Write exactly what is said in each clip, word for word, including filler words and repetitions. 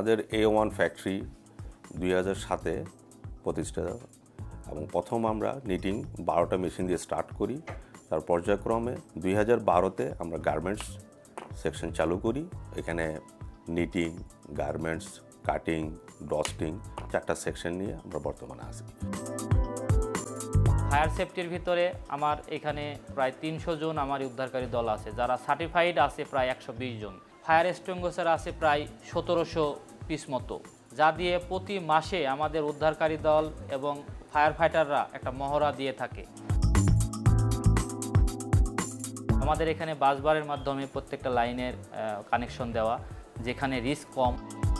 আমাদের এ one factory দুই হাজার সাতে প্রতিষ্ঠা এবং প্রথম আমরা নিটিং বারোটা মেশিন দিয়ে স্টার্ট করি। তার পর্যায়ক্রমে দুই হাজার বারোতে আমরা গার্মেন্টস সেকশন চালু করি। এখানে নিটিং, গার্মেন্টস, কাটিং, ডস্টিং চারটা সেকশন নিয়ে আমরা বর্তমানে আছি। ফায়ার সেফটির ভিতরে আমার এখানে প্রায় তিনশো জন আমার উদ্ধারকারী দল আছে, যারা সার্টিফাইড আছে প্রায় একশো বিশ জন। ফায়ার এক্সটিংগুইশার আছে প্রায় সতেরোশো পিস মতো, যা দিয়ে প্রতি মাসে আমাদের উদ্ধারকারী দল এবং ফায়ার ফাইটাররা একটা মহড়া দিয়ে থাকে। আমাদের এখানে বাসবারের মাধ্যমে প্রত্যেকটা লাইনের কানেকশন দেওয়া, যেখানে রিস্ক কম।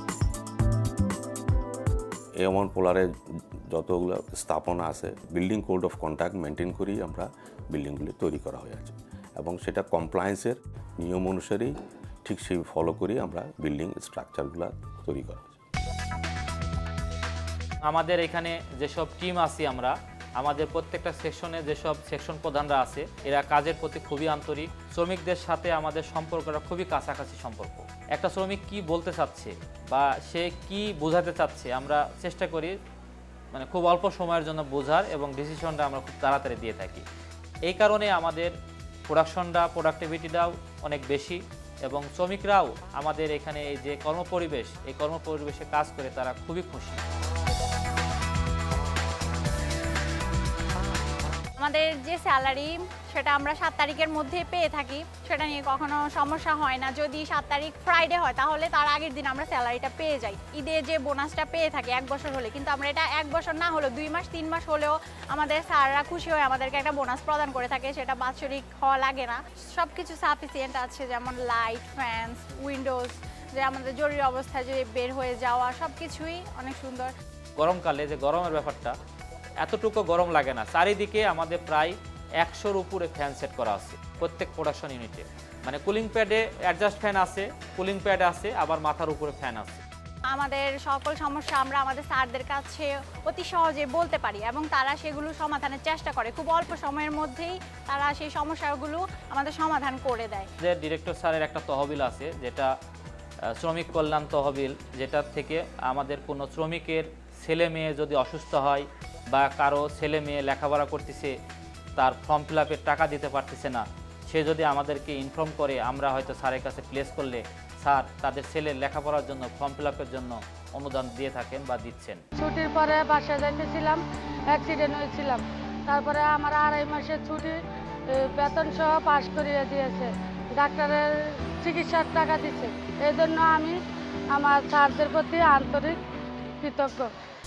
এ ওয়ান পোলারে যতগুলো স্থাপনা আছে building code of conduct maintain করেই আমরা বিল্ডিংগুলি তৈরি করা হয়েছে এবং সেটা কমপ্লায়েন্সের নিয়ম অনুসারেই ঠিক সেই ফলো করেই আমরা বিল্ডিং স্ট্রাকচারগুলো তৈরি করা হয়েছে। আমাদের এখানে যেসব টিম আছি আমরা, আমাদের প্রত্যেকটা সেকশনে যেসব সেকশন প্রধানরা আছে, এরা কাজের প্রতি খুবই আন্তরিক। শ্রমিকদের সাথে আমাদের সম্পর্কটা খুবই কাছাকাছি সম্পর্ক। একটা শ্রমিক কি বলতে চাচ্ছে বা সে কি বোঝাতে চাচ্ছে, আমরা চেষ্টা করি মানে খুব অল্প সময়ের জন্য বোঝার এবং ডিসিশনটা আমরা খুব তাড়াতাড়ি দিয়ে থাকি। এই কারণে আমাদের প্রোডাকশনটা প্রোডাক্টিভিটিটাও অনেক বেশি এবং শ্রমিকরাও আমাদের এখানে এই যে কর্মপরিবেশ, এই কর্মপরিবেশে কাজ করে তারা খুবই খুশি। আমাদের যে স্যালারি সেটা আমরা সাত তারিখের মধ্যে পেয়ে থাকি, সেটা নিয়ে কখনো সমস্যা হয় না। যদি সাত তারিখ ফ্রাইডে হয় তাহলে তার আগের দিন আমরা স্যালারিটা পেয়ে যাই। ঈদে যে বোনাসটা পেয়ে থাকি এক বছর হলে, কিন্তু আমরা এটা এক বছর না হলেও দুই মাস তিন মাস হলেও আমাদের স্যাররা খুশি হয়ে আমাদেরকে একটা বোনাস প্রদান করে থাকে। সেটা বাৎসরিক হওয়া লাগে না, সব কিছু সাফিসিয়েন্ট আছে, যেমন লাইট, ফ্যানস, উইন্ডোজ, যে আমাদের জরুরি অবস্থায় যে বের হয়ে যাওয়া, সব কিছুই অনেক সুন্দর। গরমকালে যে গরমের ব্যাপারটা, এতটুকু গরম লাগে না। চারিদিকে আমাদের প্রায় একশোর উপরে ফ্যান সেট করা আছে প্রত্যেক প্রোডাকশন ইউনিটে। মানে কুলিং প্যাডে অ্যাডজাস্ট ফ্যান আছে, কুলিং প্যাড আছে, আবার মাথার উপরে ফ্যান আছে। আমাদের সকল সমস্যা আমরা আমাদের স্যারদের কাছে অতি সহজে বলতে পারি এবং তারা সেগুলো সমাধানের চেষ্টা করে। খুব অল্প সময়ের মধ্যেই তারা সেই সমস্যাগুলো আমাদের সমাধান করে দেয়। আমাদের ডিরেক্টর স্যারের একটা তহবিল আছে, যেটা শ্রমিক কল্যাণ তহবিল, যেটার থেকে আমাদের কোনো শ্রমিকের ছেলে মেয়ে যদি অসুস্থ হয় বা কারো ছেলে মেয়ে লেখাপড়া করতেছে, তার ফর্ম ফিল আপের টাকা দিতে পারতেছে না, সে যদি আমাদেরকে ইনফর্ম করে, আমরা হয়তো স্যারের কাছে প্লেস করলে স্যার তাদের ছেলের লেখাপড়ার জন্য ফর্ম ফিল আপের জন্য অনুদান দিয়ে থাকেন বা দিচ্ছেন। ছুটির পরে বাসায় যাইতেছিলাম, অ্যাক্সিডেন্ট হয়েছিলাম, তারপরে আমার আড়াই মাসের ছুটি বেতন সহ পাস করিয়ে দিয়েছে, ডাক্তারের চিকিৎসার টাকা দিচ্ছে। এই জন্য আমি আমার স্যারদের প্রতি আন্তরিক কৃতজ্ঞ।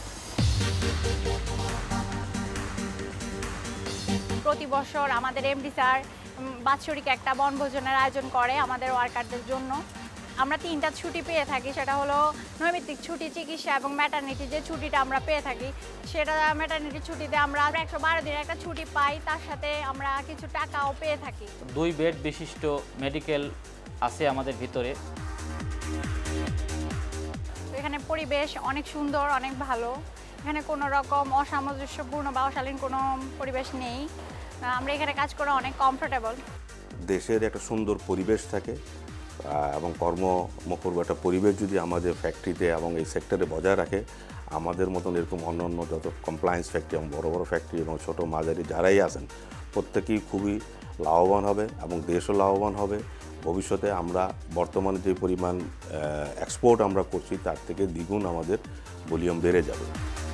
প্রতি বছর আমাদের এমডি স্যার বাৎসরিক একটা বনভোজনের আয়োজন করে আমাদের ওয়ার্কারদের জন্য। আমরা তিনটা ছুটি পেয়ে থাকি, সেটা হলো নৈমিত্তিক ছুটি, চিকিৎসা এবং ম্যাটারনিটি যে ছুটিটা আমরা পেয়ে থাকি, সেটা ম্যাটারনিটি ছুটিতে আমরা একশো বারো দিনের একটা ছুটি পাই, তার সাথে আমরা কিছু টাকাও পেয়ে থাকি। দুই বেড বিশিষ্ট মেডিকেল আছে আমাদের ভিতরে। এখানে পরিবেশ অনেক সুন্দর, অনেক ভালো। এখানে কোনো রকম অসামঞ্জস্যপূর্ণ বা অশালীন কোনো পরিবেশ নেই। আমরা এখানে কাজ করে অনেক কমফোর্টেবল। দেশের একটা সুন্দর পরিবেশ থাকে এবং কর্মমুখর একটা পরিবেশ যদি আমাদের ফ্যাক্টরিতে এবং এই সেক্টরে বজায় রাখে, আমাদের মতন এরকম অন্য অন্য যত কমপ্লায়েন্স ফ্যাক্টরি এবং বড় বড় ফ্যাক্টরি এবং ছোটো মাঝারি যারাই আছেন, প্রত্যেকেই খুবই লাভবান হবে এবং দেশও লাভবান হবে। ভবিষ্যতে আমরা বর্তমানে যে পরিমাণ এক্সপোর্ট আমরা করছি, তার থেকে দ্বিগুণ আমাদের ভলিউম বেড়ে যাবে।